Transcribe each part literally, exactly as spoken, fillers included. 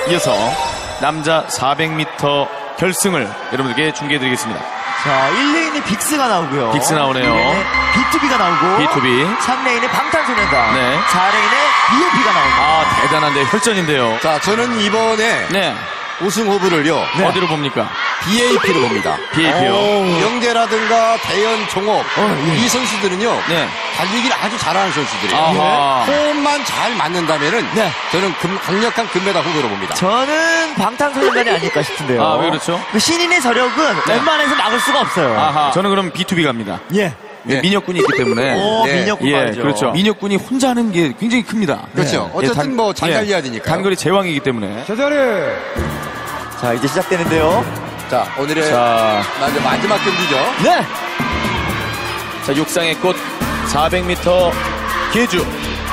이어서 남자 사백 미터 결승을 여러분들께 중계해드리겠습니다. 자, 일 레인에 빅스가 나오고요. 빅스 나오네요. 이 레인에 비투비가 나오고. 비투비. 삼 레인에 방탄소년단. 네. 사 레인에 비에이피가 나오고. 아, 대단한데 혈전인데요. 자, 저는 이번에 네. 우승 후보를요. 네. 어디로 봅니까? 비에이피로 봅니다. 비에이피요. 영재라든가 대현, 종업 어, 예. 이 선수들은요. 네. 달리기를 아주 잘하는 선수들이에요. 아하. 호흡만 잘 맞는다면은 네. 저는 금, 강력한 금메달 후보로 봅니다. 저는 방탄소년단이 아닐까 싶은데요. 아, 왜 그렇죠? 그 신인의 저력은 네. 웬만해서 막을 수가 없어요. 아하. 저는 그럼 비투비 갑니다. 예. 네. 민혁군이 있기 때문에. 오, 네. 민혁군 예, 말이죠. 그렇죠. 민혁군이 혼자 하는 게 굉장히 큽니다. 그렇죠. 예, 어쨌든 단- 뭐 잘 예, 달려야 되니까요. 단거리 제왕이기 때문에. 자, 이제 시작되는데요. 자, 오늘의 자, 마- 마지막 경기죠. 네. 자, 육상의 꽃 사백 미터 계주.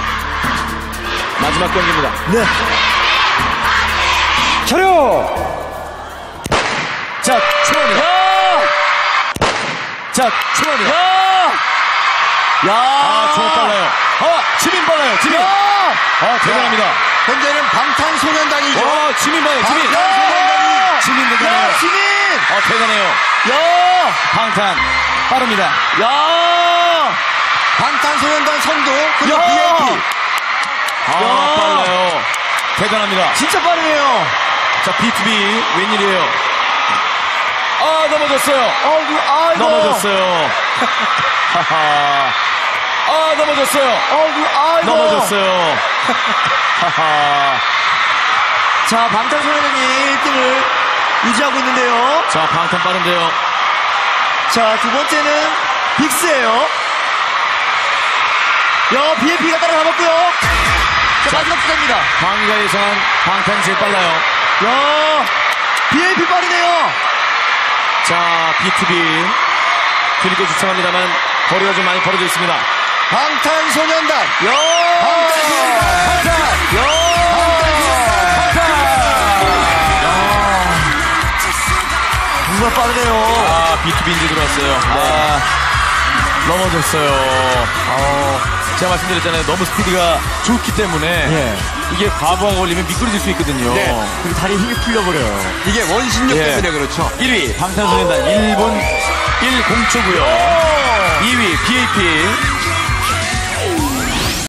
마지막 경기입니다. 네. 자, 충원이요. 자, 충원이요. 야! 아, 충원 빨라요. 아, 지민 빨라요. 지민. 아, 대단합니다. 현재는 방탄소년단이죠. 와, 지민 봐요. 지민. 방탄소년단이 지민 대단해요. 야, 지민! 아, 대단해요. 야! 방탄 빠릅니다. 야! 방탄소년단 선두 그리고 야! 비에이피. 아, 야. 빨라요. 대단합니다. 진짜 빠르네요. 자, 비투비 웬일이에요? 아, 넘어졌어요. 어, 그, 아, 이거. 넘어졌어요. 하하. 아, 넘어졌어요. 어, 그, 아, 이거. 넘어졌어요. 하하. 자, 방탄소년단이 일 등을 유지하고 있는데요. 자, 방탄 빠른데요. 자, 두 번째는 빅스예요. 야, 비에이피가 따라잡았고요. 자, 자. 마지막 주자입니다. 방위가 예상한 방탄이 제일 빨라요. 야, 비에이피 빠르네요. 자, 비투비. 뒤늦게 주창합니다만 거리가 좀 많이 벌어져 있습니다. 방탄소년단. 야, 방탄소년단. 정말 빠르네요. 아, 비투비 이제 들어왔어요. 아, 넘어졌어요. 어, 제가 말씀드렸잖아요. 너무 스피드가 좋기 때문에 예. 이게 과부하가 걸리면 미끄러질 수 있거든요. 네. 그리고 다리에 힘이 풀려버려요. 이게 원심력 예. 때문에 그렇죠. 일 위 방탄소년단 일 분 일 공 초고요. 이 위 비에이피